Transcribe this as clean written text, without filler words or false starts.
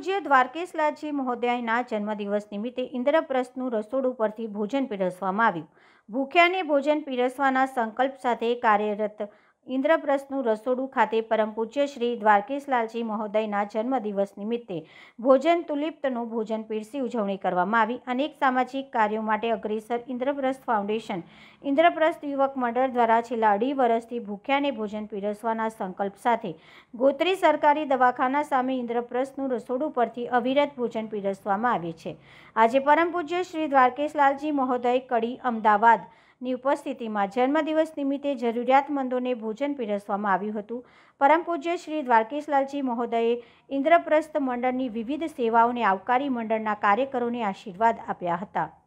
પૂજ્ય દ્વારકેશલાલજી મહોદયના જન્મદિવસ નિમિત્તે ઇન્દ્રપ્રસ્થનું રસોડું પરથી ભોજન પીરસવામાં આવ્યું. ભૂખ્યાને ભોજન પીરસવાના સંકલ્પ સાથે કાર્યરત ઇન્દ્રપ્રસ્થનું રસોડું ખાતે પરમ પૂજ્ય શ્રી દ્વારકેશલાલજી મહોદયના જન્મદિવસ નિમિત્તે ભોજન તુલિપ્તનું ભોજન પીરસી ઉજવણી કરવામાં આવી. અનેક સામાજિક કાર્યો માટે અગ્રેસર ઇન્દ્રપ્રસ્થ ફાઉન્ડેશન, ઇન્દ્રપ્રસ્થ યુવક મંડળ દ્વારા છેલ્લા 2.5 વર્ષથી ભૂખ્યાને ભોજન પીરસવાના સંકલ્પ સાથે ગોત્રી સરકારી દવાખાના સામે ઇન્દ્રપ્રસ્થનું રસોડું પરથી અવિરત ભોજન પીરસવામાં આવે છે. આજે પરમ પૂજ્ય શ્રી દ્વારકેશલાલજી મહોદય કડી, અમદાવાદ ની ઉપસ્થિતિમાં જન્મદિવસ નિમિત્તે જરૂરિયાતમંદોને ભોજન પીરસવામાં આવ્યું હતું. પરમ પૂજ્ય શ્રી દ્વારકેશલાલજી મહોદયે ઇન્દ્રપ્રસ્થ મંડળની વિવિધ સેવાઓને આવકારી મંડળના કાર્યકરોને આશીર્વાદ આપ્યા હતા.